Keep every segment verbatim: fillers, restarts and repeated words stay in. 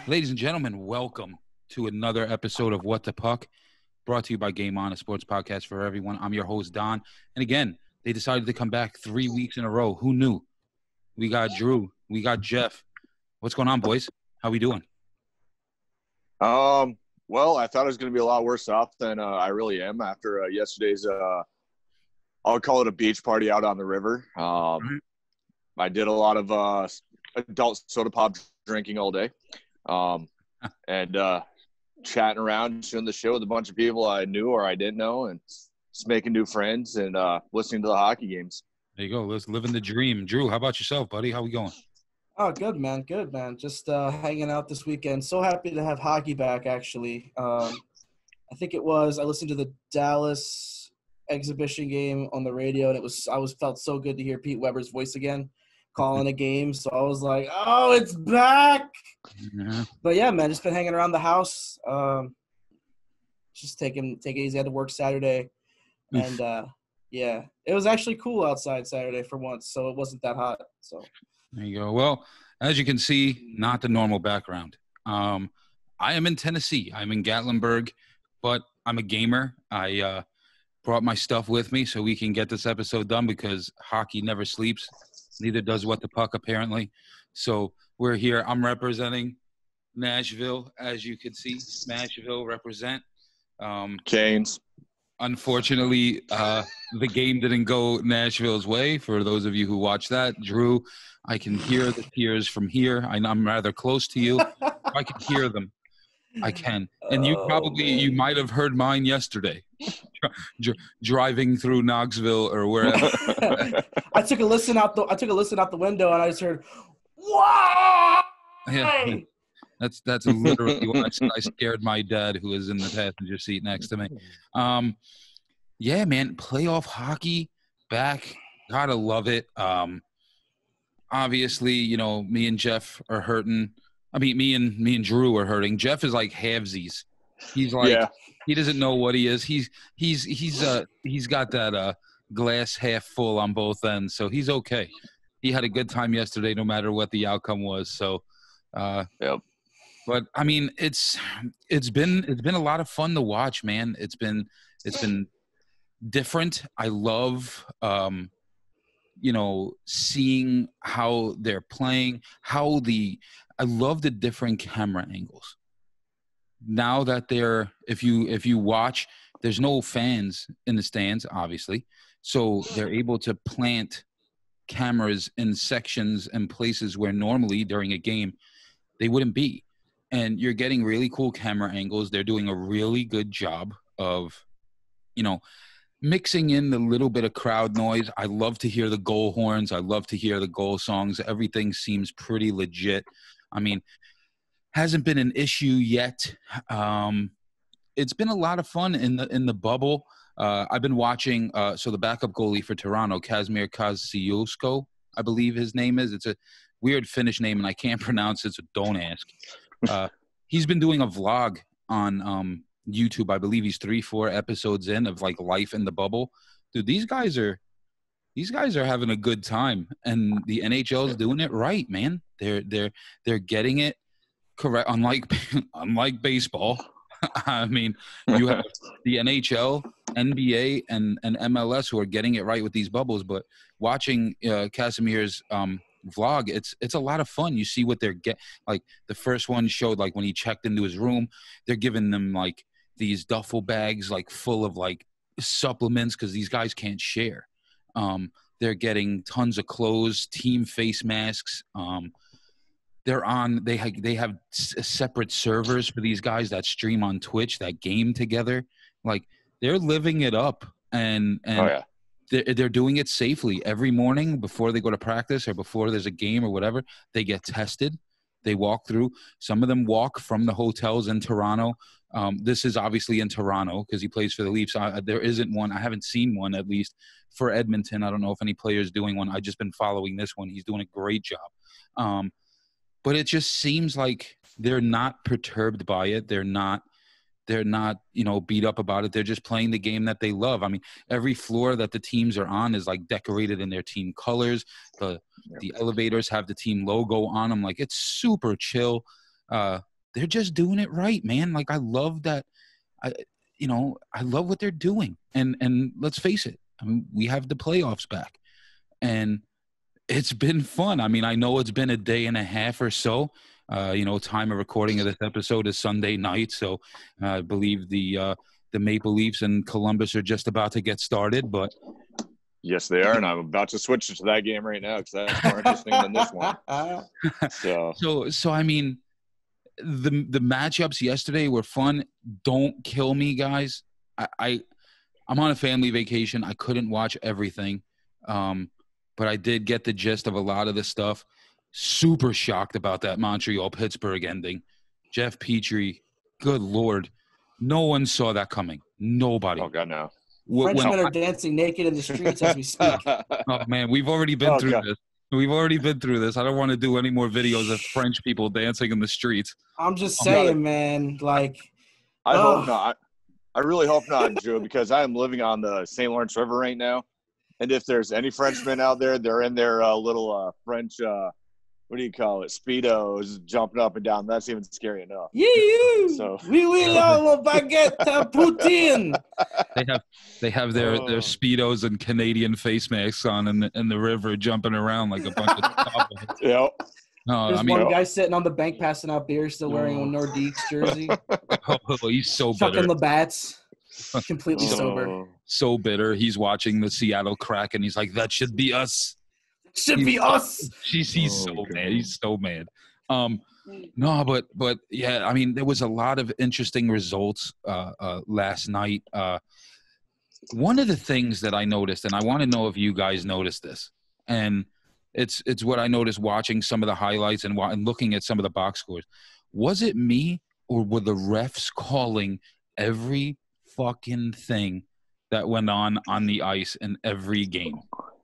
Ladies and gentlemen, welcome to another episode of What the Puck, brought to you by Game On, a sports podcast for everyone. I'm your host, Don. And again, they decided to come back three weeks in a row. Who knew? We got Drew. We got Jeff. What's going on, boys? How we doing? Um. Well, I thought I was going to be a lot worse off than uh, I really am after uh, yesterday's, uh, I'll call it a beach party out on the river. Um, mm-hmm. I did a lot of uh, adult soda pop drinking all day. Um, and uh, chatting around, doing the show with a bunch of people I knew or I didn't know, and just making new friends and uh, listening to the hockey games. There you go. Let's live in the dream. Drew, how about yourself, buddy? How we going? Oh, good, man. Good, man. Just uh, hanging out this weekend. So happy to have hockey back, actually. Um, I think it was – I listened to the Dallas exhibition game on the radio, and it was – I was felt so good to hear Pete Weber's voice again calling a game. So I was like, oh, it's back. Yeah. But, yeah, man, just been hanging around the house. Um, just taking take it easy. I had to work Saturday. Oof. And, uh, yeah, it was actually cool outside Saturday for once, so it wasn't that hot. So – There you go. Well, as you can see, not the normal background. Um, I am in Tennessee. I'm in Gatlinburg, but I'm a gamer. I uh, brought my stuff with me so we can get this episode done because hockey never sleeps. Neither does What the Puck, apparently. So we're here. I'm representing Nashville, as you can see. Nashville represent. Um, Canes. Unfortunately, uh, the game didn't go Nashville's way. For those of you who watched that, Drew, I can hear the tears from here. I, I'm rather close to you. I can hear them. I can. And you probably, oh, you might have heard mine yesterday, Dr- driving through Knoxville or wherever. I took a listen out the. I took a listen out the window, and I just heard, "Why?" Yeah. That's that's literally what I, I scared my dad, who is in the passenger seat next to me. Um, yeah, man, playoff hockey back. Gotta love it. Um, obviously, you know, me and Jeff are hurting. I mean, me and me and Drew are hurting. Jeff is like halvesies. He's like yeah. He doesn't know what he is. He's he's he's uh he's got that uh glass half full on both ends, so he's okay. He had a good time yesterday, no matter what the outcome was. So, uh, yep. But I mean, it's it's been it's been a lot of fun to watch, man. It's been it's been different. I love um, you know, seeing how they're playing, how the I love the different camera angles. Now that they're if you if you watch, there's no fans in the stands, obviously, so they're able to plant cameras in sections and places where normally during a game they wouldn't be. And you're getting really cool camera angles. They're doing a really good job of, you know, mixing in the little bit of crowd noise. I love to hear the goal horns. I love to hear the goal songs. Everything seems pretty legit. I mean, hasn't been an issue yet. Um, it's been a lot of fun in the in the bubble. Uh, I've been watching. Uh, so the backup goalie for Toronto, Kazimir Kosciuszko, I believe his name is. It's a weird Finnish name, and I can't pronounce it, so don't ask. Uh, he's been doing a vlog on um, YouTube. I believe he's three, four episodes in of like life in the bubble. Dude, these guys are these guys are having a good time, and the N H L is doing it right, man. They're they're they're getting it correct. Unlike unlike baseball, I mean, you have the N H L, N B A, and and M L S who are getting it right with these bubbles. But watching uh, Casimir's um, vlog, it's it's a lot of fun. You see what they're get like. The first one showed like when he checked into his room, they're giving them like these duffel bags like full of like supplements because these guys can't share. Um, they're getting tons of clothes, team face masks. Um, they're on. They ha- they have s- separate servers for these guys that stream on Twitch that game together. Like they're living it up, and and. Oh, yeah. They're, they're doing it safely every morning before they go to practice or before there's a game or whatever. They get tested. They walk through. Some of them walk from the hotels in Toronto. Um, this is obviously in Toronto because he plays for the Leafs. I, there isn't one. I haven't seen one, at least, for Edmonton. I don't know if any player is doing one. I've just been following this one. He's doing a great job. Um, but it just seems like they're not perturbed by it. They're not They're not, you know, beat up about it. They're just playing the game that they love. I mean, every floor that the teams are on is like decorated in their team colors. The the elevators have the team logo on them. Like it's super chill. Uh, they're just doing it right, man. Like I love that. I, you know, I love what they're doing. And and let's face it, I mean, we have the playoffs back, and it's been fun. I mean, I know it's been a day and a half or so. Uh, you know, time of recording of this episode is Sunday night, so uh, I believe the uh, the Maple Leafs and Columbus are just about to get started. But yes, they are, and I'm about to switch to that game right now because that's more interesting than this one. So, so, so I mean, the the matchups yesterday were fun. Don't kill me, guys. I, I I'm on a family vacation. I couldn't watch everything, um, but I did get the gist of a lot of the stuff. Super shocked about that Montreal Pittsburgh ending. Jeff Petrie, good Lord, no one saw that coming. Nobody. Oh God, no. Frenchmen are dancing naked in the streets as we speak. Oh man, we've already been oh, through God. this. We've already been through this. I don't want to do any more videos of French people dancing in the streets. I'm just saying, man. Like, I oh. hope not. I really hope not, Joe, because I am living on the Saint Lawrence River right now, and if there's any Frenchmen out there, they're in their uh, little uh, French. Uh, What do you call it? Speedos jumping up and down. That's even scary enough. You, so we will all baguette Putin. They have they have their, Oh. their Speedos and Canadian face masks on in the in the river, jumping around like a bunch of toddlers. Yep. No, There's I mean, one guy sitting on the bank passing out beer, still wearing a Nordiques jersey, oh, he's so chucking bitter, the bats, completely Oh. sober. so bitter. He's watching the Seattle Kraken. He's like, that should be us. Should be us. She's he's Oh, so God. mad. He's so mad. Um, no, but but yeah, I mean, there was a lot of interesting results uh, uh, last night. Uh, one of the things that I noticed, and I want to know if you guys noticed this, and it's it's what I noticed watching some of the highlights and, wa- and looking at some of the box scores. Was it me or were the refs calling every fucking thing that went on on the ice in every game?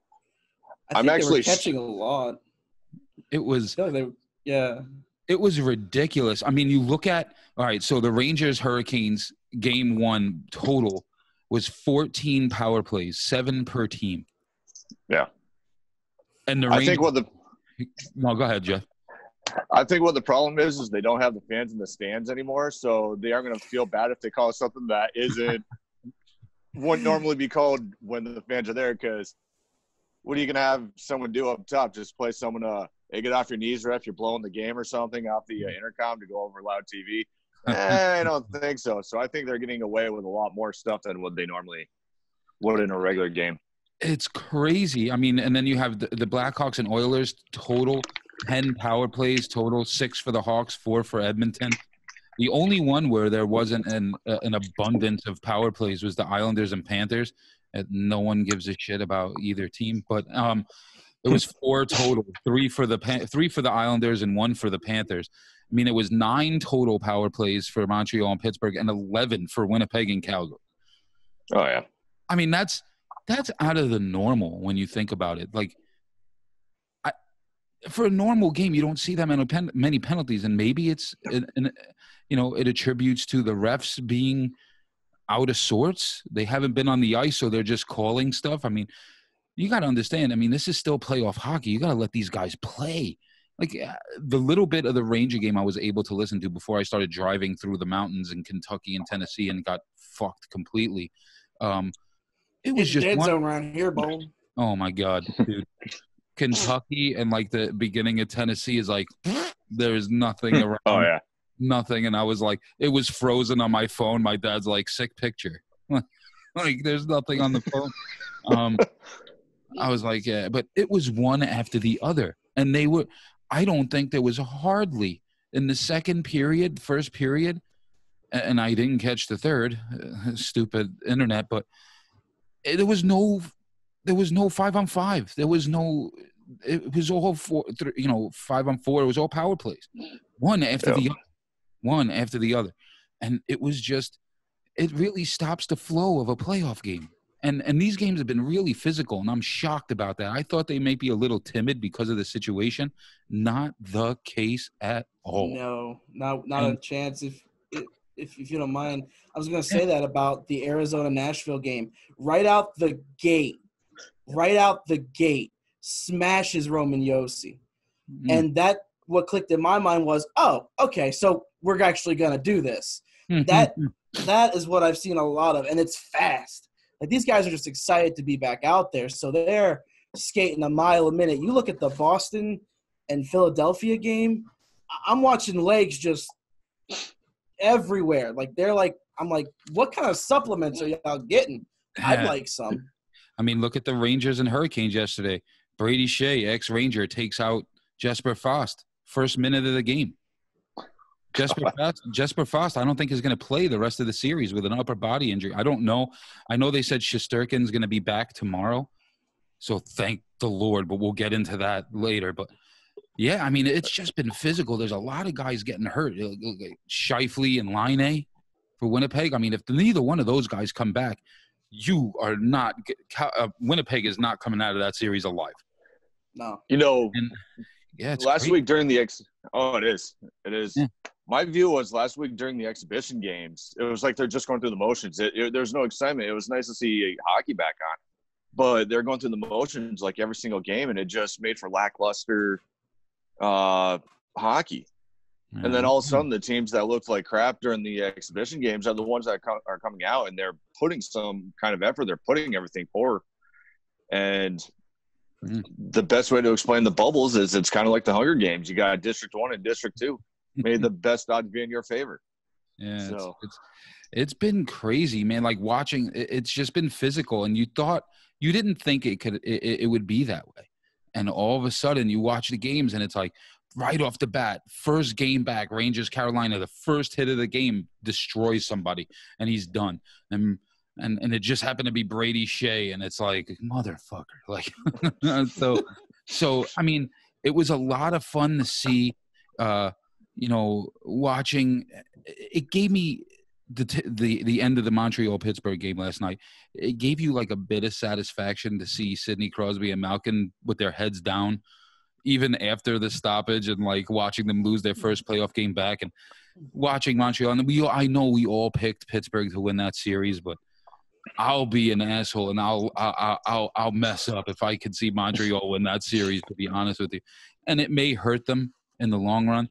I I'm think actually they were catching a lot. It was No, they, yeah. it was ridiculous. I mean, you look at all right. So the Rangers Hurricanes game one total was fourteen power plays, seven per team. Yeah. And the I Rangers, think what the no, go ahead, Jeff. I think what the problem is is they don't have the fans in the stands anymore, so they aren't going to feel bad if they call something that isn't wouldn't normally be called when the fans are there. Because what are you going to have someone do up top? Just play someone uh, hey, get off your knees, ref. You're blowing the game or something off the uh, intercom to go over loud T V. eh, I don't think so. So I think they're getting away with a lot more stuff than what they normally would in a regular game. It's crazy. I mean, and then you have the, the Blackhawks and Oilers total ten power plays total, six for the Hawks, four for Edmonton. The only one where there wasn't an uh, an abundance of power plays was the Islanders and Panthers. And no one gives a shit about either team, but um, it was four total, three for the Pan- three for the Islanders and one for the Panthers. I mean, it was nine total power plays for Montreal and Pittsburgh, and eleven for Winnipeg and Calgary. Oh yeah. I mean, that's that's out of the normal when you think about it. Like, I, for a normal game, you don't see that many, pen, many penalties, and maybe it's, an, an, you know, it attributes to the refs being out of sorts. They haven't been on the ice, so they're just calling stuff. I mean, you got to understand. I mean, this is still playoff hockey. You got to let these guys play. Like uh, the little bit of the Ranger game I was able to listen to before I started driving through the mountains in Kentucky and Tennessee and got fucked completely. Um, it was It's just dead one, zone around here, Bone. oh my God, dude. Kentucky and like the beginning of Tennessee is like there's nothing around. Oh yeah. Nothing. And I was like, it was frozen on my phone. My dad's like, sick picture. Like there's nothing on the phone. Um, I was like, yeah, but it was one after the other. And they were, I don't think there was hardly in the second period, first period, and I didn't catch the third, uh, stupid internet, but there was no, there was no five on five. There was no, it was all four, th- you know, five on four. It was all power plays, one after Yeah. the other, one after the other. And it was just, it really stops the flow of a playoff game. And and these games have been really physical, and I'm shocked about that. I thought they may be a little timid because of the situation. Not the case at all. No, not not And- a chance. If if if you don't mind, I was gonna say that about the Arizona Nashville game. Right out the gate, right out the gate, smashes Roman Yossi, Mm. and that what clicked in my mind was, oh, okay, so we're actually gonna do this. that that is what I've seen a lot of, and it's fast. Like these guys are just excited to be back out there, so they're skating a mile a minute. You look at the Boston and Philadelphia game, I'm watching legs just everywhere. Like they're like, I'm like, what kind of supplements are y'all getting? I'd like some. I mean, look at the Rangers and Hurricanes yesterday. Brady Shea, ex-Ranger, takes out Jesper Fast first minute of the game. Jesper Fast, Jesper Fast, I don't think is going to play the rest of the series with an upper body injury. I don't know. I know they said Shesterkin's going to be back tomorrow, so thank the Lord. But we'll get into that later. But yeah, I mean, it's just been physical. There's a lot of guys getting hurt. Scheifele and Laine for Winnipeg. I mean, if neither one of those guys come back, you are not uh, – Winnipeg is not coming out of that series alive. No. You know, and, yeah, it's last crazy. week during the ex – oh, it is. It is. Yeah. My view was last week during the exhibition games, it was like they're just going through the motions. It, it, there's no excitement. It was nice to see hockey back on. But they're going through the motions like every single game, and it just made for lackluster – uh hockey. Mm-hmm. And then all of a sudden the teams that looked like crap during the exhibition games are the ones that co- are coming out and they're putting some kind of effort. They're putting everything forward. And mm-hmm. the best way to explain the bubbles is it's kind of like the Hunger Games. You got District One and District Two. May the best odds be in your favor. Yeah, so. it's, it's it's been crazy, man. Like watching, it's just been physical, and you thought you didn't think it could it, it would be that way. And all of a sudden, you watch the games, and it's like right off the bat, first game back, Rangers Carolina, the first hit of the game destroys somebody, and he's done. And and and it just happened to be Brady Shea, and it's like motherfucker, like so. So I mean, it was a lot of fun to see. Uh, you know, watching. It gave me the t- the the end of the Montreal Pittsburgh game last night. It gave you like a bit of satisfaction to see Sidney Crosby and Malkin with their heads down, even after the stoppage, and like watching them lose their first playoff game back, and watching Montreal. And we, I know we all picked Pittsburgh to win that series, but I'll be an asshole and I'll I'll I'll, I'll mess up if I could see Montreal win that series. To be honest with you, and it may hurt them in the long run.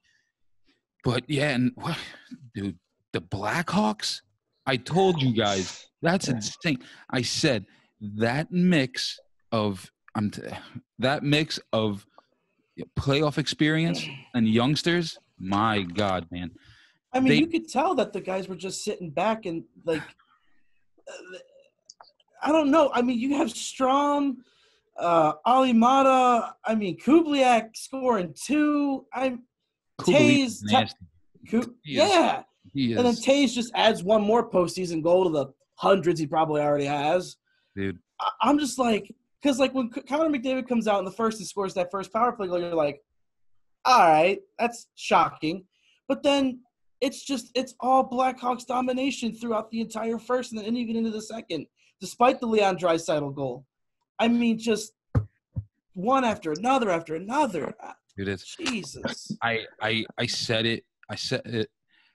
But yeah, and dude, the Blackhawks. I told you guys. That's insane. I said that mix of um, that mix of playoff experience and youngsters. My God, man! I mean, they, you could tell that the guys were just sitting back and like, I don't know. I mean, you have Strom, uh, Alimata. I mean, Kubliak scoring two. I'm Taze. Ta- yeah. He is. And then Taze just adds one more postseason goal to the hundreds he probably already has. Dude. I- I'm just like, because like when Connor McDavid comes out in the first and scores that first power play goal, you're like, all right, that's shocking. But then it's just, it's all Blackhawks domination throughout the entire first and then even into the second, despite the Leon Draisaitl goal. I mean, just one after another after another. It is. Jesus. I, I, I said it. I said it.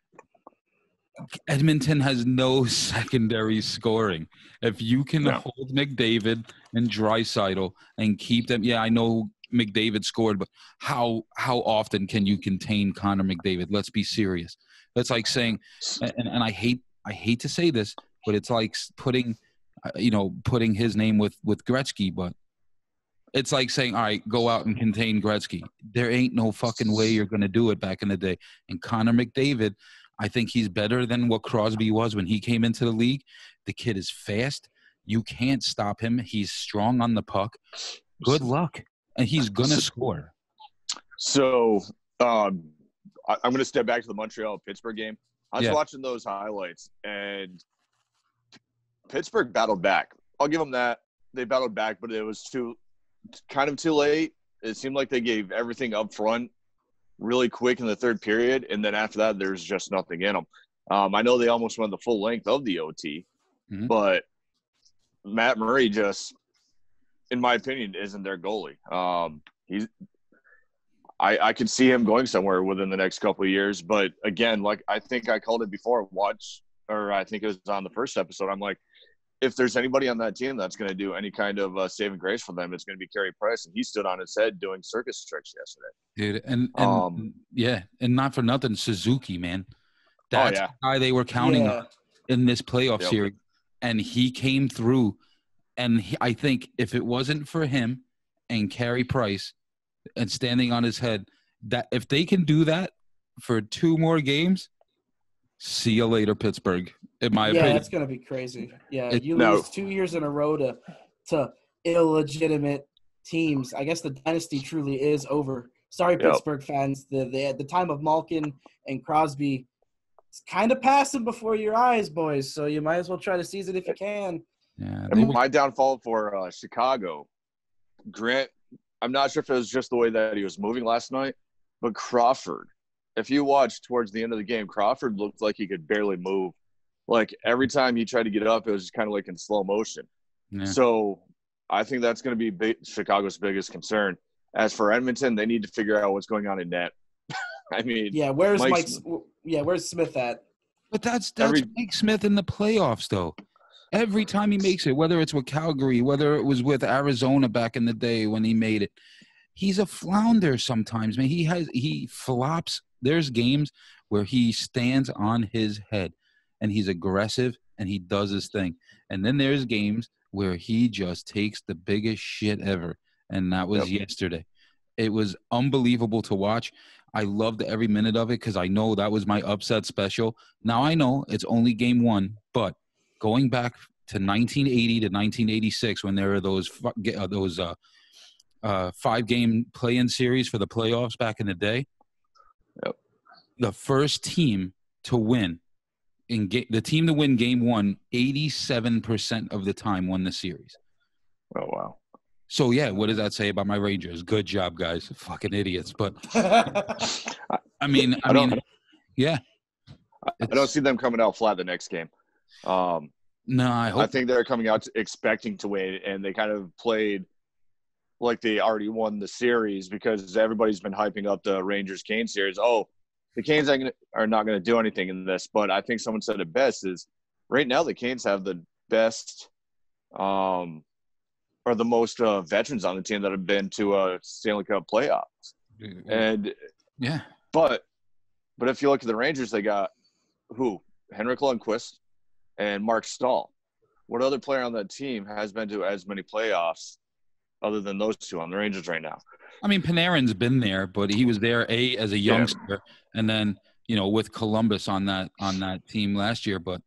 Edmonton has no secondary scoring. If you can no. hold McDavid and Draisaitl and keep them, yeah, I know McDavid scored, but how how often can you contain Connor McDavid? Let's be serious. That's like saying, and, and I hate I hate to say this, but it's like putting, you know, putting his name with with Gretzky, but it's like saying, all right, go out and contain Gretzky. There ain't no fucking way you're going to do it back in the day. And Connor McDavid, I think he's better than what Crosby was when he came into the league. The kid is fast. You can't stop him. He's strong on the puck. Good luck. And he's going to score. So um, I, I'm going to step back to the Montreal-Pittsburgh game. I was yeah. watching those highlights, and Pittsburgh battled back. I'll give them that. They battled back, but it was too kind of too late. It seemed like they gave everything up front really quick in the third period, and then after that, there's just nothing in them. Um, I know they almost went the full length of the O T, mm-hmm. but Matt Murray just, in my opinion, isn't their goalie. Um, he's, I, I could see him going somewhere within the next couple of years, but again, like I think I called it before, watch, or I think it was on the first episode, I'm like, if there's anybody on that team that's going to do any kind of uh, saving grace for them, it's going to be Carey Price, and he stood on his head doing circus tricks yesterday. Dude, and, and Um, yeah, and not for nothing, Suzuki, man. That's oh yeah, the guy they were counting Yeah. on in this playoff Yep. series, and he came through. And he, I think if it wasn't for him and Carey Price and standing on his head, that if they can do that for two more games, see you later, Pittsburgh. In my Yeah, opinion, it's gonna be crazy. Yeah, It- you No. lose two years in a row to to illegitimate teams. I guess the dynasty truly is over. Sorry, Yep. Pittsburgh fans. The the the time of Malkin and Crosby is kind of passing before your eyes, boys. So you might as well try to seize it if you can. yeah, they and were- my downfall for uh, Chicago, Grant. I'm not sure if it was just the way that he was moving last night, but Crawford. If you watch towards the end of the game, Crawford looked like he could barely move. Like every time he tried to get up, it was just kind of like in slow motion. yeah. So I think that's going to be big, Chicago's biggest concern. As for Edmonton, they need to figure out what's going on in net. I mean, Yeah, where's Mike's- Mike's? Yeah, where's Smith at? But that's that's Every- Mike Smith in the playoffs, though. Every time he makes it, whether it's with Calgary, whether it was with Arizona back in the day when he made it, he's a flounder sometimes, man. He has he flops. There's games where he stands on his head and he's aggressive and he does his thing. And then there's games where he just takes the biggest shit ever. And that was Yep. yesterday. It was unbelievable to watch. I loved every minute of it because I know that was my upset special. Now I know it's only game one, but going back to nineteen eighty to nineteen eighty-six when there were those fu- ge- uh, those uh, uh, five-game play-in series for the playoffs back in the day, Yep. the first team to win in ga- the team to win game one, eighty-seven percent of the time won the series. oh wow. So yeah, what does that say about my Rangers? Good job, guys. Fucking idiots. But I mean, I, I don't- mean, yeah. I don't see them coming out flat the next game. Um, No, I hope. I think they're coming out expecting to win, and they kind of played like they already won the series because everybody's been hyping up the Rangers-Canes series. Oh, the Canes are, gonna, are not going to do anything in this, but I think someone said it best is right now the Canes have the best um, or the most uh, veterans on the team that have been to a Stanley Cup playoffs. And yeah. but but if you look at the Rangers, they got who? Henrik Lundqvist and Mark Stahl. What other player on that team has been to as many playoffs other than those two on the Rangers right now? I mean, Panarin's been there, but he was there a as a Yeah. youngster, and then you know with Columbus on that on that team last year. But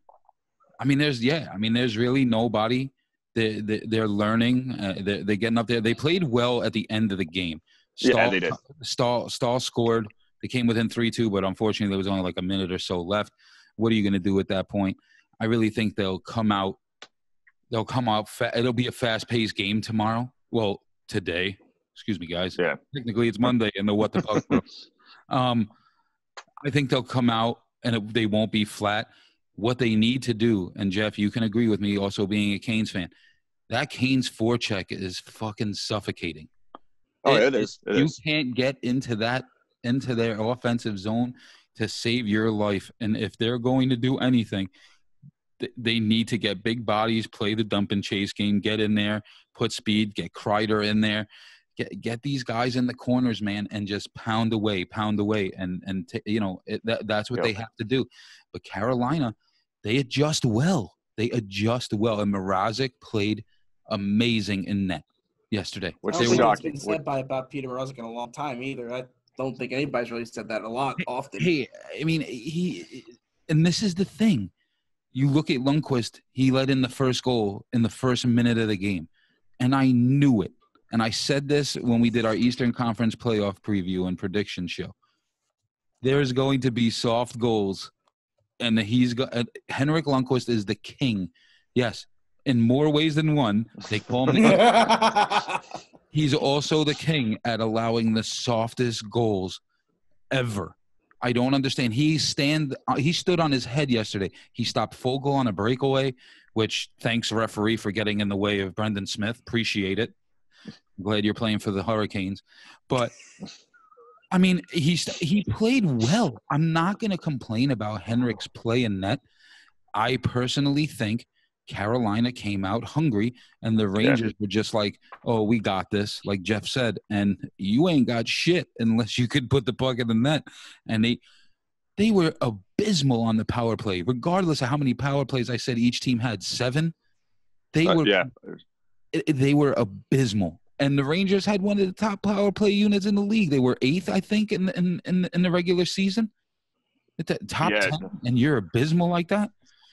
I mean, there's yeah, I mean, there's really nobody. They, they they're learning. Uh, they're, they're getting up there. They played well at the end of the game. Yeah, they did. Stahl Stahl scored. They came within three two, but unfortunately there was only like a minute or so left. What are you going to do at that point? I really think they'll come out. They'll come out. Fa- it'll be a fast-paced game tomorrow. Well, today. Excuse me, guys. Yeah. Technically, it's Monday in the What the Puck Group. Um, I think they'll come out and it, they won't be flat. What they need to do, and Jeff, you can agree with me, also being a Canes fan, that Canes forecheck is fucking suffocating. Oh, it is. It you is. can't get into that into their offensive zone to save your life. And if they're going to do anything, th- they need to get big bodies, play the dump and chase game, get in there, put speed, get Kreider in there, get get these guys in the corners, man, and just pound away, pound away, and and t- you know it, that that's what Yep. they have to do. But Carolina, they adjust well. They adjust well, and Mrazek played amazing in net yesterday. Which I don't is think that's shocking. been said by about Peter Mrazek in a long time either. I don't think anybody's really said that a lot often. Hey, I mean, he, and this is the thing. You look at Lundqvist, he let in the first goal in the first minute of the game. And I knew it. And I said this when we did our Eastern Conference playoff preview and prediction show. There's going to be soft goals. And he's got uh, Henrik Lundqvist is the king. Yes, in more ways than one. They call him the He's also the king at allowing the softest goals ever. I don't understand. He stand. uh, He stood on his head yesterday. He stopped Fogle on a breakaway, which thanks referee for getting in the way of Brendan Smith. Appreciate it. I'm glad you're playing for the Hurricanes. But I mean, he he played well. I'm not going to complain about Henrik's play in net. I personally think Carolina came out hungry, and the Rangers yeah. were just like, oh, we got this, like Jeff said, and you ain't got shit unless you could put the puck in the net. And they they were abysmal on the power play, regardless of how many power plays I said each team had, seven. They uh, were yeah. they were abysmal. And the Rangers had one of the top power play units in the league. They were eighth, I think, in in in, in the regular season. At the top yeah. ten, and you're abysmal like that.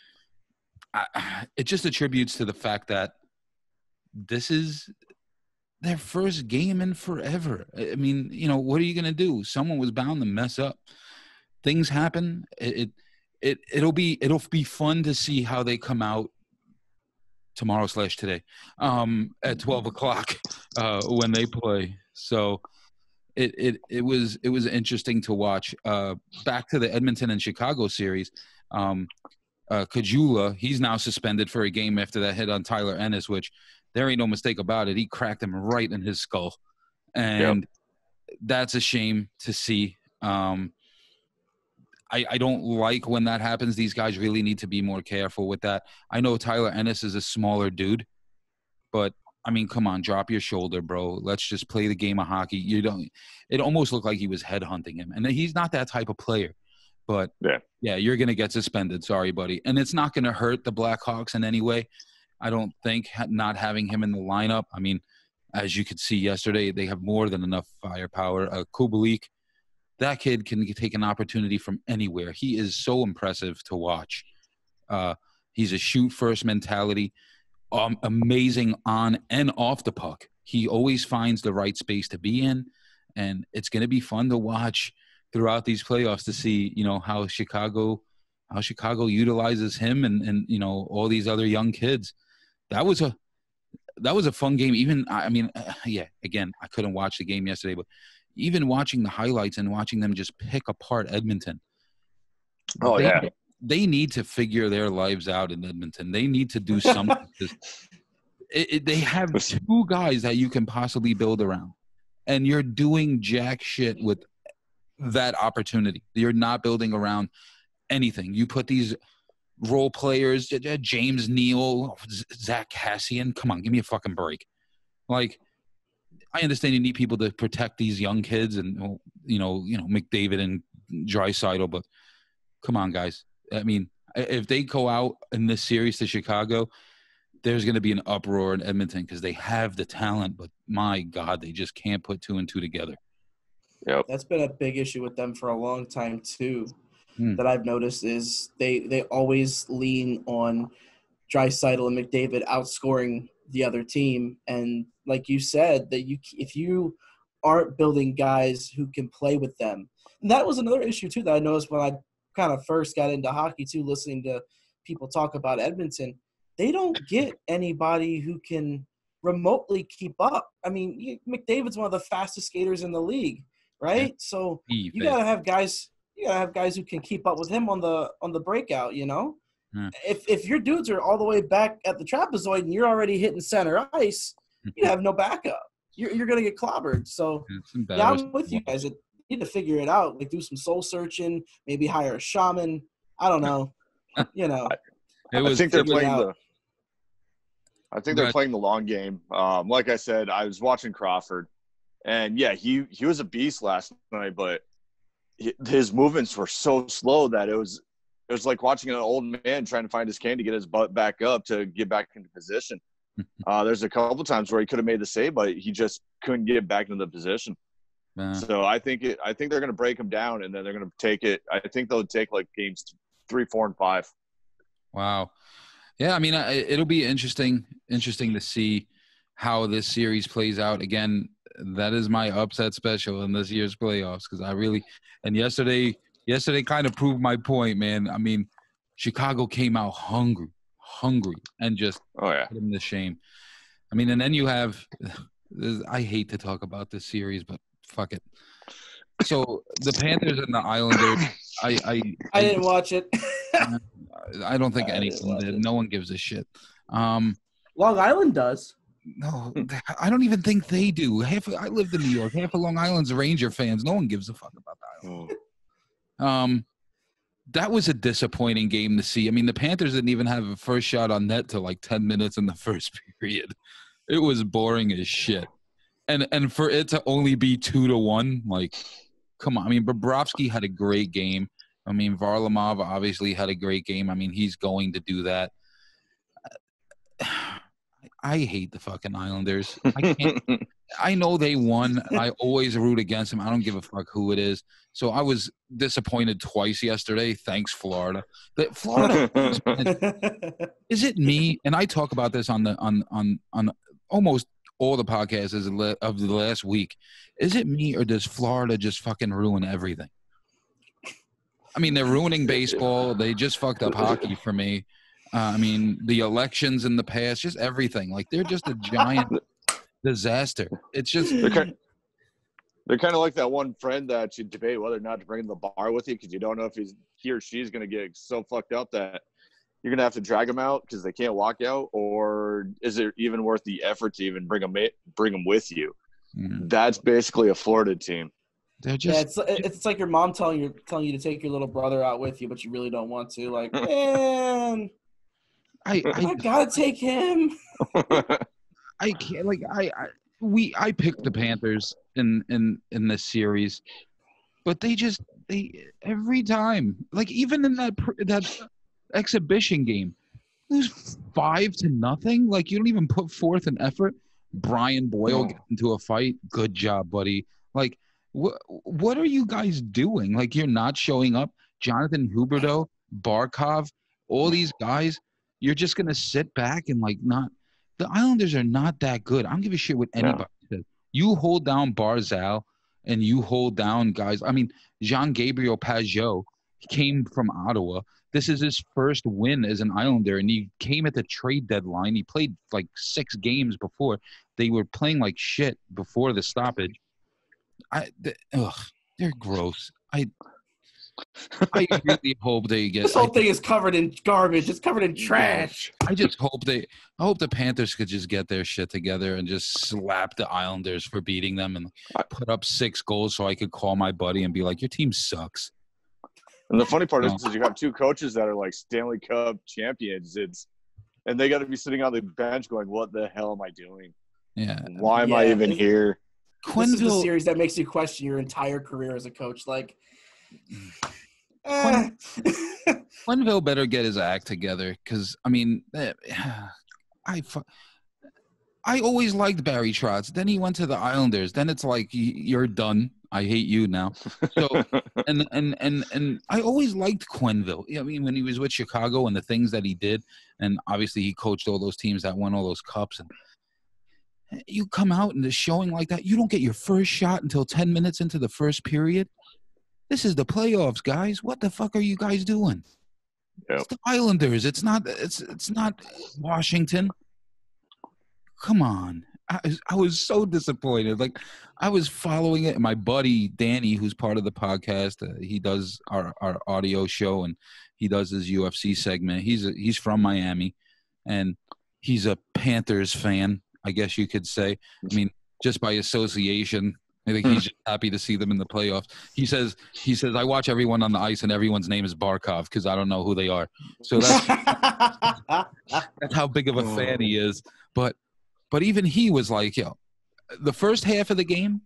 I, it just attributes to the fact that this is their first game in forever. I mean, you know, what are you going to do? Someone was bound to mess up. Things happen. It, it, it it'll be it'll be fun to see how they come out tomorrow slash today um, at twelve o'clock uh, when they play. So it it it was it was interesting to watch. Uh, back to the Edmonton and Chicago series. Um, Uh, Kajula, he's now suspended for a game after that hit on Tyler Ennis, which there ain't no mistake about it. He cracked him right in his skull. And yep. that's a shame to see. Um, I, I don't like when that happens. These guys really need to be more careful with that. I know Tyler Ennis is a smaller dude, but, I mean, come on, drop your shoulder, bro. Let's just play the game of hockey. You don't. It almost looked like he was headhunting him. And he's not that type of player. But, yeah, yeah you're going to get suspended. Sorry, buddy. And it's not going to hurt the Blackhawks in any way. I don't think not having him in the lineup. I mean, as you could see yesterday, they have more than enough firepower. Uh, Kubalik, that kid can take an opportunity from anywhere. He is so impressive to watch. Uh, he's a shoot-first mentality, um, amazing on and off the puck. He always finds the right space to be in, and it's going to be fun to watch throughout these playoffs to see, you know, how Chicago, how Chicago utilizes him and, and, you know, all these other young kids. That was a, that was a fun game. Even, I mean, uh, yeah, again, I couldn't watch the game yesterday, but even watching the highlights and watching them just pick apart Edmonton. Oh, they, yeah. They need to figure their lives out in Edmonton. They need to do something. it, it, they have two guys that you can possibly build around, and you're doing jack shit with that opportunity. You're not building around anything. You put these role players, James Neal, Zach Cassian. Come on, give me a fucking break. Like, I understand you need people to protect these young kids, and you know, you know McDavid and Draisaitl, but come on, guys. I mean, if they go out in this series to Chicago, there's going to be an uproar in Edmonton because they have the talent, but my God, they just can't put two and two together. Yep. That's been a big issue with them for a long time too. Hmm. That I've noticed is they they always lean on Draisaitl and McDavid outscoring the other team, and like you said, that you if you aren't building guys who can play with them, and that was another issue too that I noticed when I kind of first got into hockey too, listening to people talk about Edmonton. They don't get anybody who can remotely keep up. I mean, McDavid's one of the fastest skaters in the league. Right, yeah. So you gotta have guys. You gotta have guys who can keep up with him on the on the breakout. You know, yeah. if if your dudes are all the way back at the trapezoid and you're already hitting center ice, you have no backup. You're you're gonna get clobbered. So yeah, I'm with you guys. You need to figure it out. Like do some soul searching. Maybe hire a shaman. I don't know. You know, it was, I think they're playing the. I think they're playing the long game. Um, like I said, I was watching Crawford. And, yeah, he, he was a beast last night, but his movements were so slow that it was it was like watching an old man trying to find his cane to get his butt back up to get back into position. Uh, there's a couple times where he could have made the save, but he just couldn't get back into the position. Man. So I think it. I think they're going to break him down, and then they're going to take it. I think they'll take, like, games three, four, and five. Wow. Yeah, I mean, it'll be interesting interesting to see how this series plays out. Again, that is my upset special in this year's playoffs because I really – and yesterday yesterday kind of proved my point, man. I mean, Chicago came out hungry, hungry, and just oh, yeah. put them to shame. I mean, and then you have – I hate to talk about this series, but fuck it. So the Panthers and the Islanders, I – I, I, I didn't watch it. I don't think I anyone did. It. No one gives a shit. Um, Long Island does. No, I don't even think they do. Half I lived in New York. Half of Long Island's Ranger fans. No one gives a fuck about the Island. Oh. Um, that was a disappointing game to see. I mean, the Panthers didn't even have a first shot on net till like ten minutes in the first period. It was boring as shit. And and for it to only be two to one, like, come on. I mean, Bobrovsky had a great game. I mean, Varlamov obviously had a great game. I mean, he's going to do that. I hate the fucking Islanders. I can't. I know they won. I always root against them. I don't give a fuck who it is. So I was disappointed twice yesterday. Thanks, Florida. But Florida, is it me? And I talk about this on the on on on almost all the podcasts of the last week. Is it me, or does Florida just fucking ruin everything? I mean, they're ruining baseball. They just fucked up hockey for me. Uh, I mean, the elections in the past, just everything. Like, they're just a giant disaster. It's just they're kind, they're kind of like that one friend that you debate whether or not to bring in the bar with you because you don't know if he's he or she's going to get so fucked up that you're going to have to drag them out because they can't walk out, or is it even worth the effort to even bring them bring them with you? Mm-hmm. That's basically a Florida team. They're just, yeah, it's it's like your mom telling you telling you to take your little brother out with you, but you really don't want to. Like, man, I I, I gotta take him. I can't. Like, I, I we I picked the Panthers in in in this series, but they just they every time, like, even in that that exhibition game, lose five to nothing. Like, you don't even put forth an effort. Brian Boyle gets into a fight. Good job, buddy. Like, what what are you guys doing? Like, you're not showing up. Jonathan Huberdeau, Barkov, all these guys, you're just gonna sit back and like not. The Islanders are not that good. I don't give a shit what anybody yeah. says. You hold down Barzal and you hold down guys. I mean, Jean-Gabriel Pageau came from Ottawa. This is his first win as an Islander, and he came at the trade deadline. He played like six games before. They were playing like shit before the stoppage. I, the, ugh, they're gross. I, I really hope they get. This whole I, thing is covered in garbage. It's covered in trash. I just hope they. I hope the Panthers could just get their shit together and just slap the Islanders for beating them and put up six goals, so I could call my buddy and be like, "Your team sucks." And the funny part is, is you have two coaches that are like Stanley Cup champions. It's and they got to be sitting on the bench going, "What the hell am I doing? Yeah, why am yeah, I even here?" Quenneville, this is the series that makes you question your entire career as a coach. Like, eh. Quenneville better get his act together because, I mean, I, I always liked Barry Trotz. Then he went to the Islanders. Then it's like, you're done. I hate you now. So, and, and, and, and I always liked Quenneville. I mean, when he was with Chicago and the things that he did, and obviously he coached all those teams that won all those cups. And you come out and the showing like that, you don't get your first shot until ten minutes into the first period. This is the playoffs, guys. What the fuck are you guys doing? Yep. It's the Islanders. It's not. It's it's not Washington. Come on. I, I was so disappointed. Like, I was following it, and my buddy Danny, who's part of the podcast, uh, he does our, our audio show, and he does his U F C segment. He's a, he's from Miami, and he's a Panthers fan, I guess you could say. I mean, just by association. I think he's just happy to see them in the playoffs. He says, he says, I watch everyone on the ice and everyone's name is Barkov because I don't know who they are. So that's, that's how big of a fan he is. But, but even he was like, yo, the first half of the game,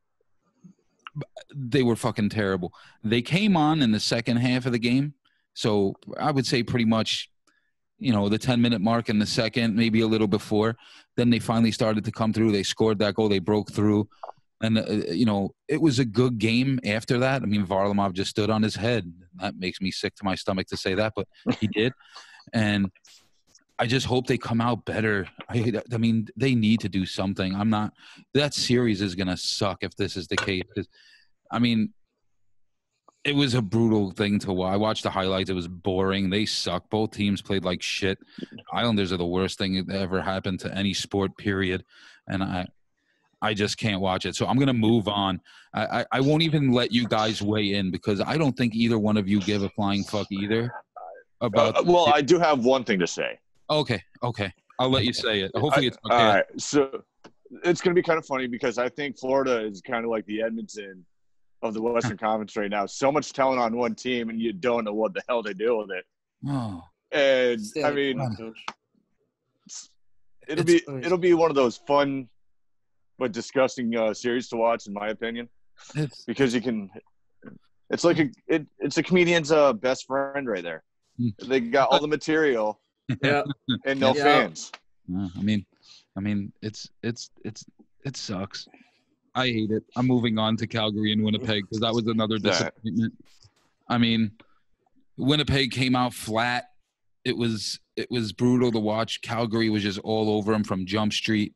they were fucking terrible. They came on in the second half of the game. So I would say pretty much, you know, the ten minute mark in the second, maybe a little before. Then they finally started to come through. They scored that goal. They broke through. And, uh, you know, it was a good game after that. I mean, Varlamov just stood on his head. That makes me sick to my stomach to say that, but he did. And I just hope they come out better. I, I mean, they need to do something. I'm not – that series is going to suck if this is the case. Because, I mean, it was a brutal thing to watch. I watched the highlights. It was boring. They suck. Both teams played like shit. Islanders are the worst thing that ever happened to any sport, period. And I – I just can't watch it. So I'm going to move on. I, I, I won't even let you guys weigh in because I don't think either one of you give a flying fuck either. About uh, well, I do have one thing to say. Okay, okay. I'll let you say it. Hopefully it's okay. All right. So it's going to be kind of funny because I think Florida is kind of like the Edmonton of the Western Conference right now. So much talent on one team, and you don't know what the hell to do with it. Oh, and I Stanley mean, Cup, coach. it'll It's- be it'll be one of those fun but disgusting uh, series to watch, in my opinion, it's because you can. It's like a it, it's a comedian's uh, best friend right there. Hmm. They got all the material Yeah. and no Yeah. fans. Uh, I mean, I mean, it's it's it's it sucks. I hate it. I'm moving on to Calgary and Winnipeg because that was another That- disappointment. I mean, Winnipeg came out flat. It was it was brutal to watch. Calgary was just all over them from Jump Street.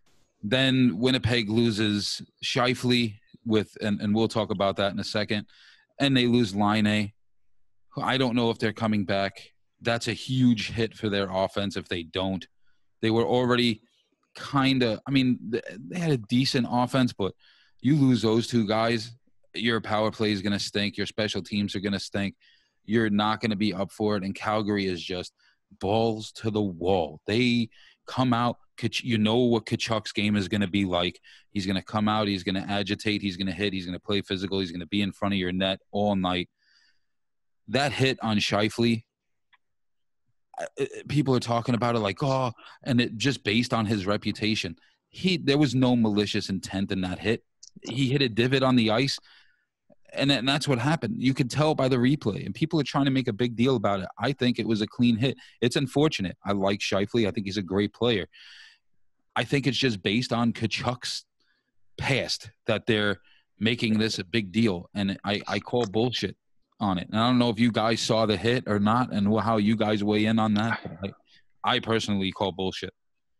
Then Winnipeg loses Scheifele with, and, and we'll talk about that in a second. And they lose Line. I don't know if they're coming back. That's a huge hit for their offense if they don't. They were already kind of, I mean, they had a decent offense, but you lose those two guys, your power play is going to stink. Your special teams are going to stink. You're not going to be up for it. And Calgary is just balls to the wall. They come out. You know what Kachuk's game is going to be like. He's going to come out. He's going to agitate. He's going to hit. He's going to play physical. He's going to be in front of your net all night. That hit on Scheifele, people are talking about it like, oh, and it just based on his reputation. He there was no malicious intent in that hit. He hit a divot on the ice, and, and that's what happened. You could tell by the replay, and people are trying to make a big deal about it. I think it was a clean hit. It's unfortunate. I like Scheifele. I think he's a great player. I think it's just based on Kachuk's past that they're making this a big deal, and I, I call bullshit on it. And I don't know if you guys saw the hit or not and how you guys weigh in on that. But I, I personally call bullshit.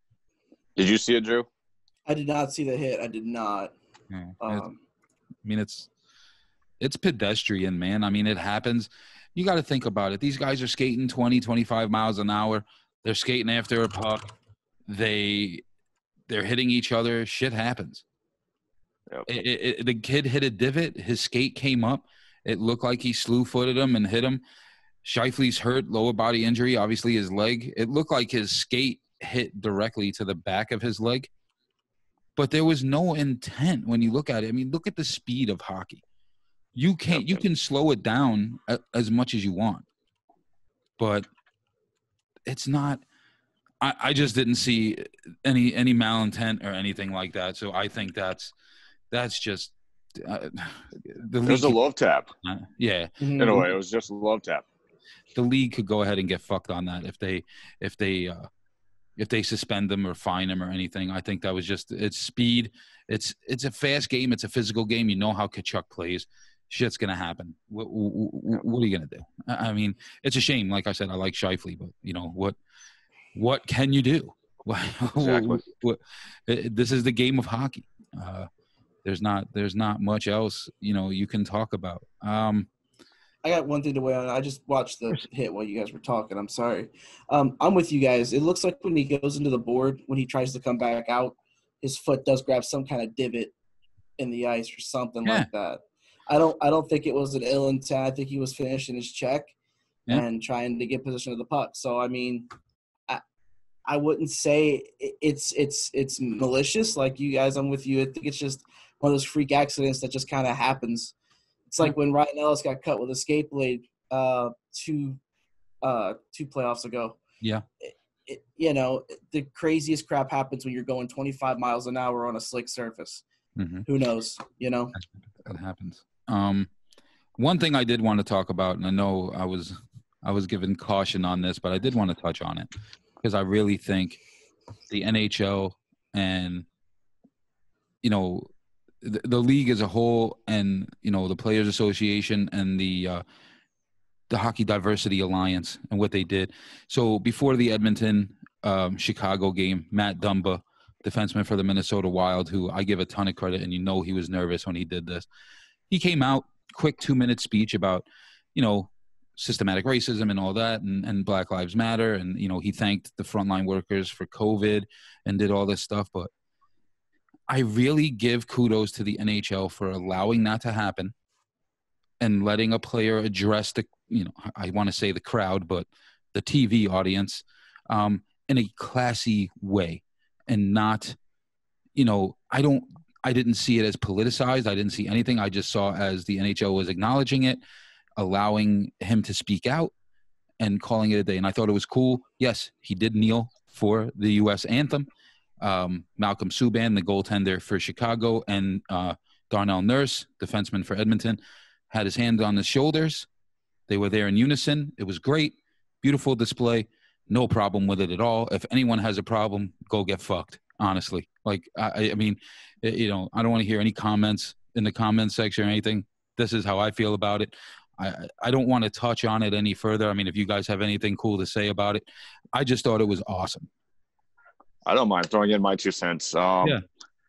Did you see it, Drew? I did not see the hit. I did not. Yeah, Um, I mean, it's it's pedestrian, man. I mean, it happens. You got to think about it. These guys are skating twenty, twenty-five miles an hour. They're skating after a puck. They, they're hitting each other. Shit happens. Yep. It, it, it, the kid hit a divot. His skate came up. It looked like he slew-footed him and hit him. Scheifele's hurt, lower body injury, obviously his leg. It looked like his skate hit directly to the back of his leg. But there was no intent when you look at it. I mean, look at the speed of hockey. You can't. You can slow it down a, as much as you want, but it's not. I, I just didn't see any any malintent or anything like that. So I think that's that's just uh, the It was a league. love tap. Uh, yeah, In a way, it was just a love tap. the league could go ahead and get fucked on that if they if they uh, if they suspend them or fine them or anything. I think that was just it's speed. It's it's a fast game. It's a physical game. You know how Kachuk plays. Shit's gonna happen. What, what, what are you gonna do? I mean, it's a shame. Like I said, I like Scheifele, but you know what? What can you do? Exactly. what, this is the game of hockey. Uh, there's not there's not much else you know you can talk about. Um, I got one thing to weigh on. I just watched the hit while you guys were talking. I'm sorry. Um, I'm with you guys. It looks like when he goes into the board, when he tries to come back out, his foot does grab some kind of divot in the ice or something Yeah. like that. I don't. I don't think it was an ill intent. I think he was finishing his check Yeah. and trying to get position of the puck. So I mean, I I wouldn't say it's it's it's malicious. Like you guys, I'm with you. I think it's just one of those freak accidents that just kind of happens. It's like when Ryan Ellis got cut with a skate blade uh, two uh, two playoffs ago. Yeah. It, it, you know, the craziest crap happens when you're going twenty-five miles an hour on a slick surface. mm-hmm. Who knows? You know. That happens. Um, one thing I did want to talk about, and I know I was I was given caution on this, but I did want to touch on it because I really think the N H L and you know the, the league as a whole, and you know the Players Association and the uh, the Hockey Diversity Alliance and what they did. So before the Edmonton um, Chicago game, Matt Dumba, defenseman for the Minnesota Wild, who I give a ton of credit, and you know he was nervous when he did this. He came out, quick two-minute speech about, you know, systematic racism and all that, and, and Black Lives Matter, and, you know, he thanked the frontline workers for COVID and did all this stuff. But I really give kudos to the N H L for allowing that to happen and letting a player address the, you know, I want to say the crowd, but the T V audience um, in a classy way. And not, you know, I don't, I didn't see it as politicized. I didn't see anything. I just saw as the N H L was acknowledging it, allowing him to speak out, and calling it a day. And I thought it was cool. Yes, he did kneel for the U S anthem. Um, Malcolm Subban, the goaltender for Chicago, and uh, Darnell Nurse, defenseman for Edmonton, had his hand on his shoulders. They were there in unison. It was great. Beautiful display. No problem with it at all. If anyone has a problem, go get fucked, honestly. Like, I, I mean, you know, I don't want to hear any comments in the comment section or anything. This is how I feel about it. I, I don't want to touch on it any further. I mean, if you guys have anything cool to say about it, I just thought it was awesome. I don't mind throwing in my two cents. Um, yeah.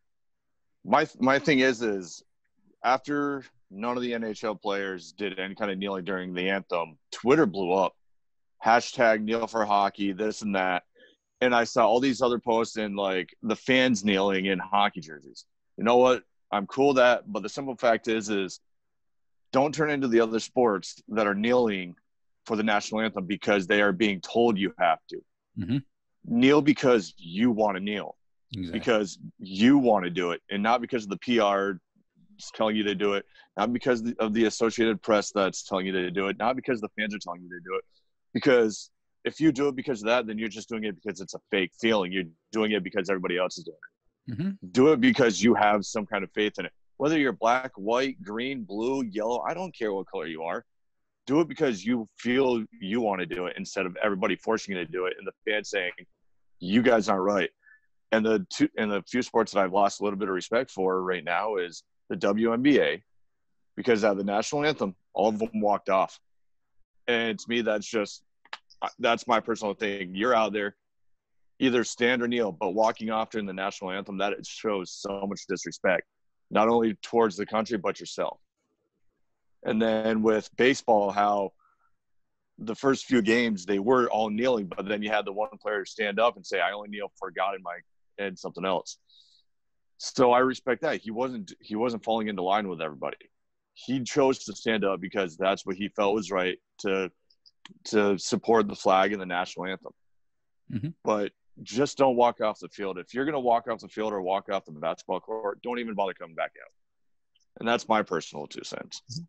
My my thing is, is after none of the N H L players did any kind of kneeling during the anthem, Twitter blew up. Hashtag kneel for hockey, this and that. And I saw all these other posts and, like, the fans kneeling in hockey jerseys. You know what? I'm cool with that. But the simple fact is, is don't turn into the other sports that are kneeling for the national anthem because they are being told you have to. Mm-hmm. Kneel because you want to kneel. Exactly. Because you want to do it, and not because of the P R telling you to do it, not because of the Associated Press that's telling you to do it, not because the fans are telling you to do it. Because if you do it because of that, then you're just doing it because it's a fake feeling. You're doing it because everybody else is doing it. Mm-hmm. Do it because you have some kind of faith in it. Whether you're black, white, green, blue, yellow, I don't care what color you are. Do it because you feel you want to do it instead of everybody forcing you to do it and the fans saying, you guys aren't right. And the two, and the few sports that I've lost a little bit of respect for right now is the W N B A, because at the national anthem, all of them walked off. And to me, that's just, that's my personal thing. You're out there, either stand or kneel, but walking off during the national anthem, that it shows so much disrespect, not only towards the country, but yourself. And then with baseball, how the first few games, they were all kneeling, but then you had the one player stand up and say, I only kneel for God and my and something else. So I respect that. He wasn't he wasn't falling into line with everybody. He chose to stand up because that's what he felt was right to to support the flag and the national anthem. Mm-hmm. But just don't walk off the field. If you're going to walk off the field or walk off the basketball court, don't even bother coming back out. And that's my personal two cents.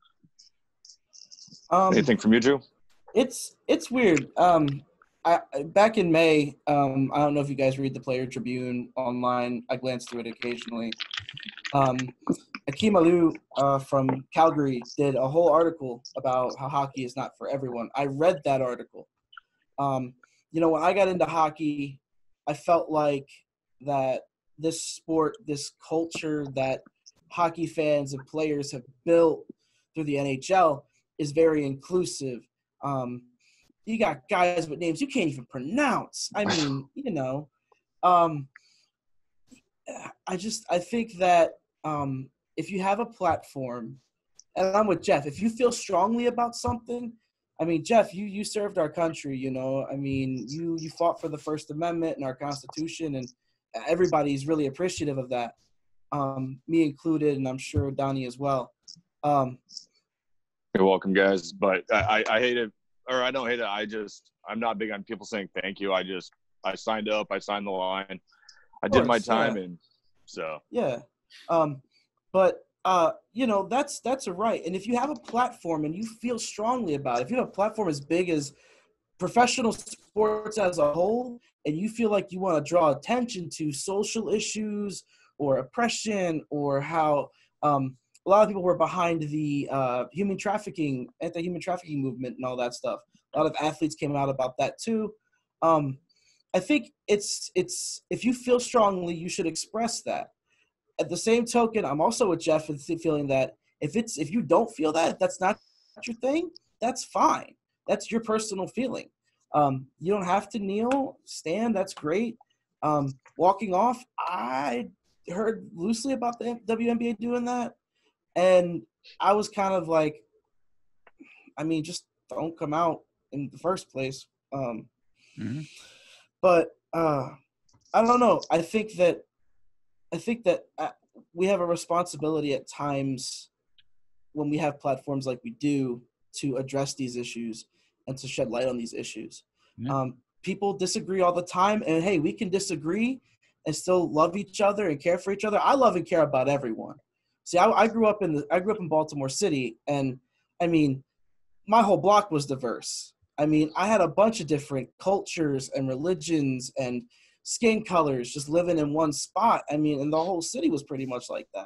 Um, Anything from you, Drew? It's it's weird. Um, I, back in May, um, I don't know if you guys read the Player Tribune online. I glance through it occasionally. Um, Akeem Aliu uh, from Calgary did a whole article about how hockey is not for everyone. I read that article. Um, you know, when I got into hockey, I felt like that this sport, this culture that hockey fans and players have built through the N H L is very inclusive. Um, you got guys with names you can't even pronounce. I mean, you know, um, I just I think that um, if you have a platform, and I'm with Jeff, if you feel strongly about something, I mean, Jeff, you you served our country, you know. I mean, you you fought for the First Amendment and our Constitution, and everybody's really appreciative of that, um, me included, and I'm sure Donnie as well. Um, You're welcome, guys. But I, I, I hate it, or I don't hate it. I just, I'm not big on people saying thank you. I just, I signed up. I signed the line. I did my time, yeah. and so. Yeah. Um, but, uh, you know, that's that's a right. And if you have a platform and you feel strongly about it, if you have a platform as big as professional sports as a whole, and you feel like you want to draw attention to social issues or oppression or how um, – a lot of people were behind the uh, human trafficking, anti-human trafficking movement and all that stuff. A lot of athletes came out about that too. Um, I think it's it's if you feel strongly, you should express that. At the same token, I'm also with Jeff in feeling that if it's if you don't feel that, if that's not your thing, that's fine. That's your personal feeling. Um, you don't have to kneel, stand. That's great. Um, walking off, I heard loosely about the W N B A doing that. And I was kind of like, I mean, just don't come out in the first place. Um, mm-hmm. But uh, I don't know. I think that I think that we have a responsibility at times when we have platforms like we do to address these issues and to shed light on these issues. Yeah. Um, people disagree all the time, and hey, we can disagree, and still love each other and care for each other. I love and care about everyone. See, I, I grew up in the I grew up in Baltimore City, and I mean, my whole block was diverse. I mean, I had a bunch of different cultures and religions and skin colors just living in one spot. I mean, and the whole city was pretty much like that.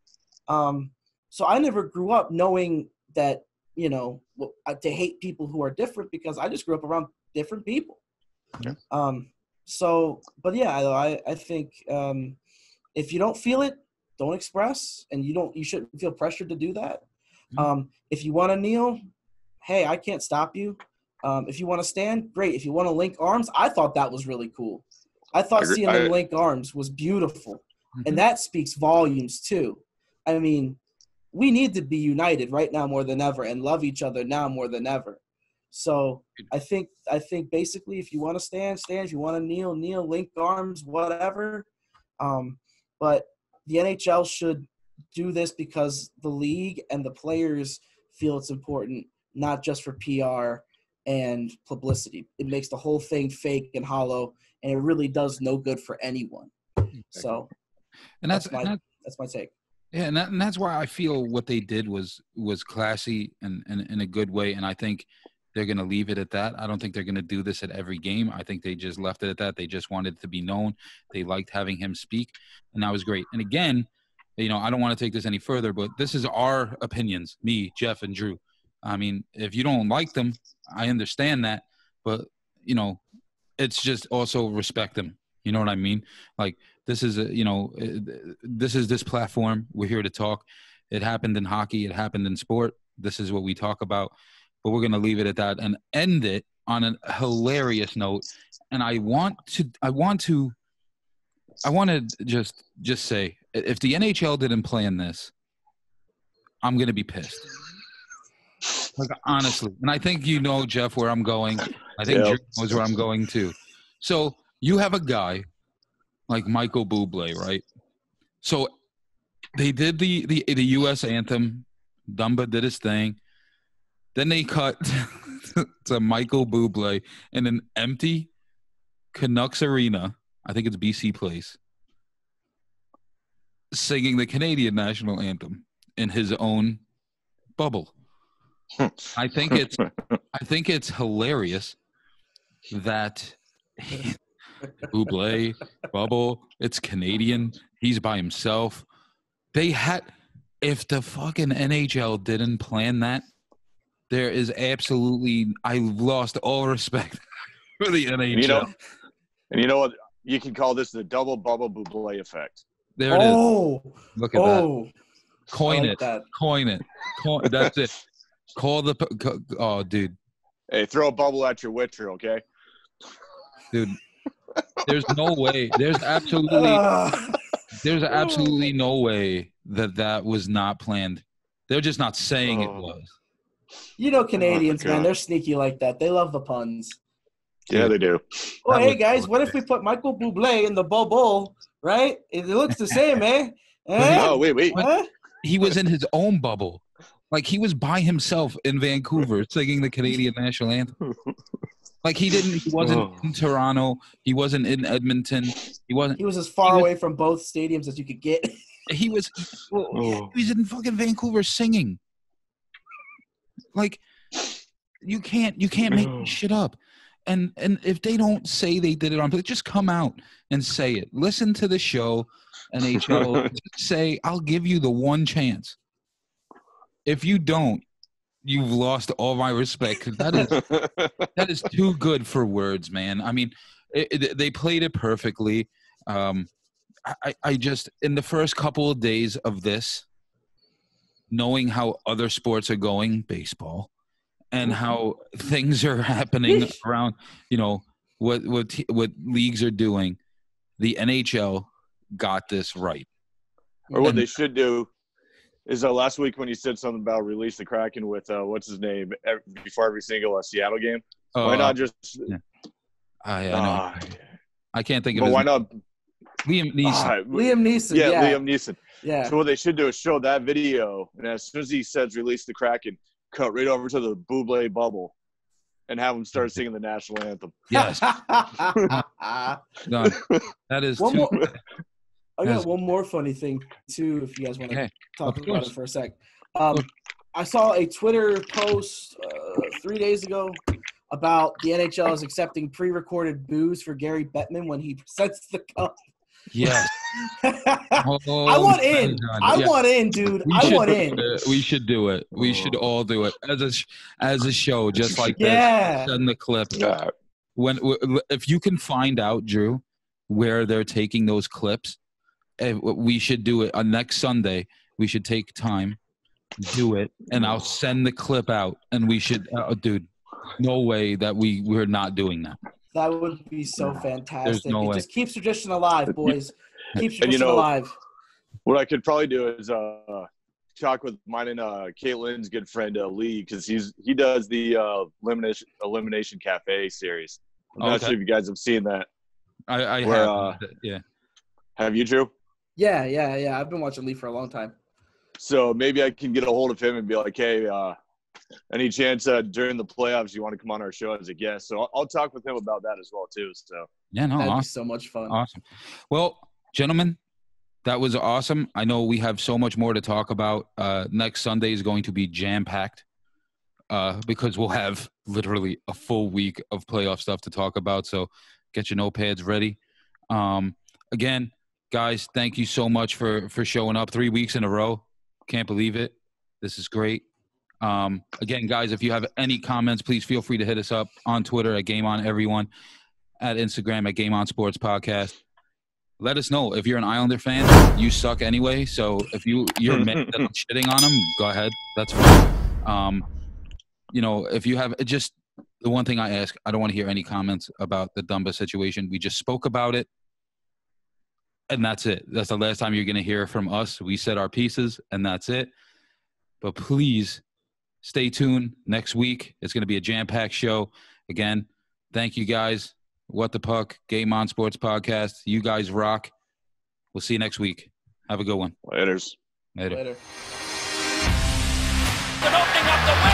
Um, so I never grew up knowing that, you know, to hate people who are different, because I just grew up around different people. Yeah. Um, so, but yeah, I, I think um, if you don't feel it, don't express, and you don't, you shouldn't feel pressured to do that. Mm-hmm. Um, if you want to kneel, hey, I can't stop you. Um, if you want to stand, great. If you want to link arms, I thought that was really cool. I thought I agree. seeing them I, link arms was beautiful. Mm-hmm. And that speaks volumes too. I mean, we need to be united right now more than ever and love each other now more than ever. So I think I think basically if you want to stand, stand. If you want to kneel, kneel, link arms, whatever. Um, but the N H L should do this because the league and the players feel it's important, not just for P R and publicity. It makes the whole thing fake and hollow, and it really does no good for anyone. So and that's, that's my and that, that's my take. Yeah, and that, and that's why I feel what they did was was classy and, and in a good way, and I think they're going to leave it at that. I don't think they're going to do this at every game. I think they just left it at that. They just wanted it to be known. They liked having him speak, and that was great. And again, you know, I don't want to take this any further, but this is our opinions, me, Jeff, and Drew. I mean, if you don't like them, I understand that, but, you know, it's just also respect them. You know what I mean? Like, this is, a, you know, this is this platform. We're here to talk. It happened in hockey. It happened in sport. This is what we talk about. But we're going to leave it at that and end it on a hilarious note. And I want to, I want to, I want to just, just say, if the N H L didn't plan this, I'm going to be pissed. Like, honestly. And I think you know, Jeff, where I'm going. I think Yep. Drew knows where I'm going too. So you have a guy like Michael Bublé, right? So they did the, the, the U S anthem. Dumba did his thing. Then they cut to Michael Bublé in an empty Canucks arena. I think it's B C Place, singing the Canadian national anthem in his own bubble. I think it's I think it's hilarious that Bublé bubble. It's Canadian. He's by himself. They had if the fucking N H L didn't plan that, there is absolutely I lost all respect for the N H L. You know, and you know what? You can call this the double bubble Bublé effect. There it oh, is. Look at oh, that. Coin like it. that. Coin it. Coin, that's it. Call the – oh, dude. Hey, throw a bubble at your Witcher, okay? Dude, there's no way. There's absolutely – there's absolutely no way that that was not planned. They're just not saying it was. You know Canadians, Oh, man. They're sneaky like that. They love the puns. Yeah, they do. Oh, That hey, was- guys, what if we put Michael Bublé in the bubble, right? It looks the same, eh? eh? Oh, wait, wait. Huh? He was in his own bubble. Like, he was by himself in Vancouver singing the Canadian national anthem. Like, he didn't – he wasn't Oh. in Toronto. He wasn't in Edmonton. He wasn't He was as far He was- away from both stadiums as you could get. – he was well, Oh. he was in fucking Vancouver singing. Like, you can't you can't make this shit up. And and if they don't say they did it on, just come out and say it. Listen to the show, N H L. Just say, I'll give you the one chance. If you don't, you've lost all my respect. 'Cause that is that is too good for words, man. I mean, it, it, they played it perfectly. Um, I, I just in the first couple of days of this, knowing how other sports are going, baseball, and how things are happening around, you know, what what t- what leagues are doing, the N H L got this right. Or what And- they should do is uh, last week when you said something about release the Kraken with uh, what's his name every, before every single uh, Seattle game. Uh, Why not just? yeah. I, I, know. Uh, I can't think of but his why name. not? Liam Neeson. Uh, Liam Neeson, yeah, yeah. Liam Neeson. Yeah. So what they should do is show that video, and as soon as he says release the Kraken, cut right over to the Bublé bubble, and have them start singing the national anthem. Yes. Done. That is one too. more, I got Yes. one more funny thing too, if you guys want to Okay. talk Of about course. it for a sec. Um, I saw a Twitter post uh, three days ago about the N H L is accepting pre-recorded boos for Gary Bettman when he presents the cup. Yes. I Oh, want my in. God. I Yeah. want in, dude. We I should want do in. it. We should do it. We should all do it as a sh- as a show, just like Yeah. this. Send the clip. Yeah. When w- if you can find out, Drew, where they're taking those clips, eh, we should do it on next Sunday. We should take time, do it, and I'll send the clip out. And we should, uh, dude. No way that we we're not doing that. That would be so fantastic. no it way. just keeps tradition alive, boys. Keeps And tradition you know, alive. What I could probably do is uh, talk with mine and uh, Caitlin's good friend uh, Lee, because he's he does the uh, elimination elimination cafe series. I'm not Okay. sure if you guys have seen that. I, I Where, have. uh, yeah. Have you, Drew? Yeah, yeah, yeah. I've been watching Lee for a long time. So maybe I can get a hold of him and be like, hey, uh, any chance uh, during the playoffs you want to come on our show as a guest? So I'll, I'll talk with him about that as well too. So Yeah. No. That'd Awesome. be so much fun. Awesome. Well, gentlemen, that was awesome. I know we have so much more to talk about. Uh, next Sunday is going to be jam-packed uh, because we'll have literally a full week of playoff stuff to talk about. So get your notepads ready. Um, again, guys, thank you so much for, for showing up three weeks in a row. Can't believe it. This is great. Um, again, guys, if you have any comments, please feel free to hit us up on Twitter at Game On Everyone, at Instagram at Game On Sports Podcast. Let us know if you're an Islander fan. You suck anyway. So if you you're mad that I'm shitting on them, go ahead. That's fine. Um, you know, if you have it just the one thing I ask, I don't want to hear any comments about the Dumba situation. We just spoke about it, and that's it. That's the last time you're going to hear from us. We said our pieces, and that's it. But please stay tuned next week. It's going to be a jam-packed show. Again, thank you guys. What the Puck, Game On Sports Podcast. You guys rock. We'll see you next week. Have a good one. Laters. Later. Later. Opening up the